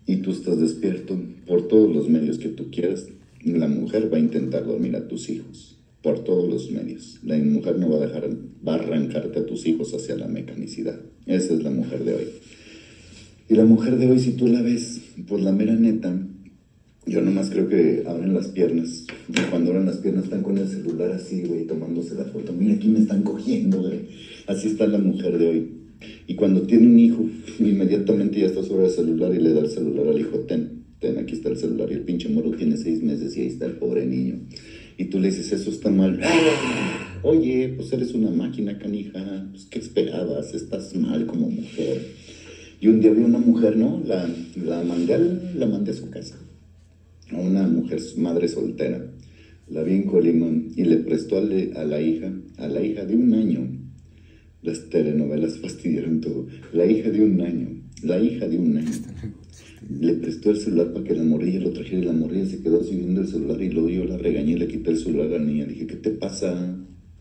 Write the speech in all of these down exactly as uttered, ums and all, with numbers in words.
y tú estás despierto por todos los medios que tú quieras, la mujer va a intentar dormir a tus hijos, por todos los medios. La mujer no va a dejar, va a arrancarte a tus hijos hacia la mecanicidad. Esa es la mujer de hoy. Y la mujer de hoy, si tú la ves, pues la mera neta, yo nomás creo que abren las piernas. Y cuando abren las piernas están con el celular así, güey, tomándose la foto. Mira, aquí me están cogiendo, güey. Así está la mujer de hoy. Y cuando tiene un hijo, inmediatamente ya está sobre el celular y le da el celular al hijo. Ten, ten, aquí está el celular. Y el pinche moro tiene seis meses y ahí está el pobre niño. Y tú le dices, eso está mal. ¡Ah! Oye, pues eres una máquina, canija. Pues, ¿qué esperabas? Estás mal como mujer. Y un día vi una mujer, ¿no? La, la, mandé, al, la mandé a su casa. A una mujer madre soltera. La vi en Colima y le prestó a, le, a la hija, a la hija de un año. Las telenovelas fastidiaron todo. La hija de un año, la hija de un año. Le prestó el celular para que la morrilla lo trajera y la morrilla se quedó así viendo el celular y luego yo la regañé y le quité el celular a la niña. Le dije, ¿qué te pasa?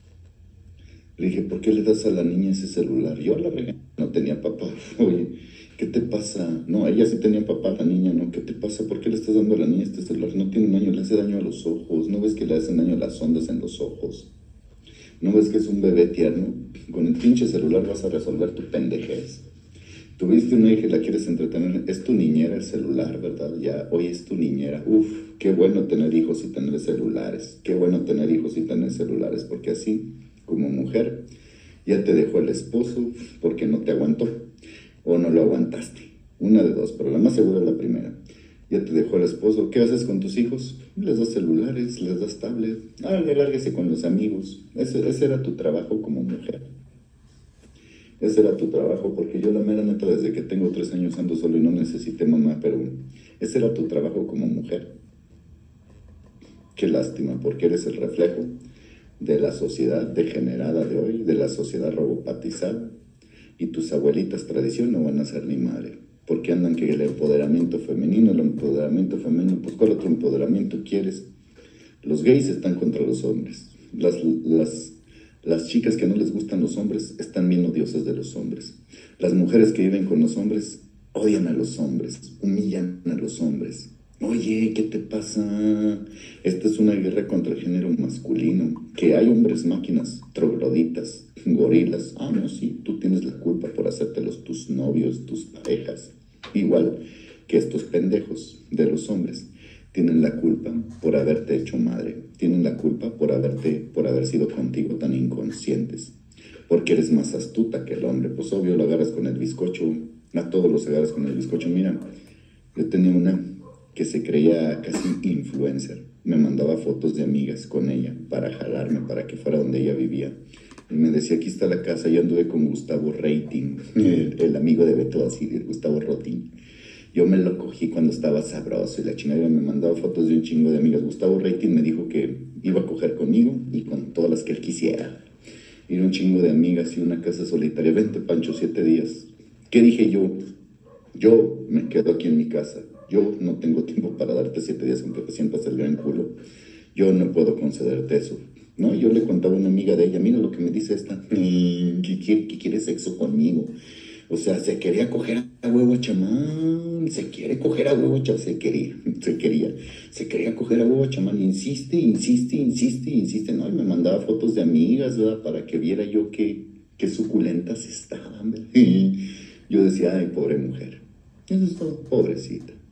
Le dije, ¿por qué le das a la niña ese celular? Yo la regañé, no tenía papá. Oye, ¿qué te pasa? No, ella sí tenía papá, la niña no. ¿Qué te pasa? ¿Por qué le estás dando a la niña este celular? No tiene daño, le hace daño a los ojos. ¿No ves que le hacen daño a las ondas en los ojos? ¿No ves que es un bebé tierno? Con el pinche celular vas a resolver tu pendejez. Tuviste una hija y la quieres entretener. Es tu niñera el celular, ¿verdad? Ya, hoy es tu niñera. Uf, qué bueno tener hijos y tener celulares. Qué bueno tener hijos y tener celulares, porque así, como mujer, ya te dejó el esposo porque no te aguantó o no lo aguantaste. Una de dos, pero la más segura es la primera. Ya te dejó el esposo. ¿Qué haces con tus hijos? Les das celulares, les das tablet. Ah, lárguese con los amigos. Ese, ese era tu trabajo como mujer. Ese era tu trabajo, porque yo la mera neta desde que tengo tres años ando solo y no necesité mamá, pero ese era tu trabajo como mujer. Qué lástima, porque eres el reflejo de la sociedad degenerada de hoy, de la sociedad robopatizada, y tus abuelitas tradición no van a ser ni madre, porque andan que el empoderamiento femenino, el empoderamiento femenino, pues ¿cuál otro empoderamiento quieres? Los gays están contra los hombres, las, las, las chicas que no les gustan los hombres están bien odiosas de los hombres, las mujeres que viven con los hombres odian a los hombres, humillan a los hombres. Oye, ¿qué te pasa? Esta es una guerra contra el género masculino, que hay hombres máquinas, trogloditas, gorilas. Ah, no, sí, tú tienes la culpa por hacértelos tus novios, tus parejas. Igual que estos pendejos de los hombres tienen la culpa por haberte hecho madre, tienen la culpa por haberte, por haber sido contigo tan inconscientes, porque eres más astuta que el hombre. Pues obvio, lo agarras con el bizcocho, a todos los agarras con el bizcocho. Mira, yo tenía una que se creía casi influencer. Me mandaba fotos de amigas con ella para jalarme, para que fuera donde ella vivía. Y me decía, aquí está la casa. Yo anduve con Gustavo Rating, el, el amigo de Beto así, Gustavo Rotín. Yo me lo cogí cuando estaba sabroso y la chingada me mandaba fotos de un chingo de amigas. Gustavo Rating me dijo que iba a coger conmigo y con todas las que él quisiera. Ir un chingo de amigas y una casa solitaria. Vente, Pancho, siete días. ¿Qué dije yo? Yo me quedo aquí en mi casa. Yo no tengo tiempo para darte siete días, aunque te sientas el gran culo. Yo no puedo concederte eso. ¿No? Yo le contaba a una amiga de ella, mira lo que me dice esta, que quiere, que quiere sexo conmigo. O sea, se quería coger a huevo chamán, se quiere coger a huevo chamán, se quería, se quería, se quería coger a huevo chamán, insiste, insiste, insiste, insiste, ¿no? Y me mandaba fotos de amigas, ¿verdad? Para que viera yo qué, qué suculentas estaban, ¿verdad? Y yo decía, ay, pobre mujer, eso es todo, pobrecita.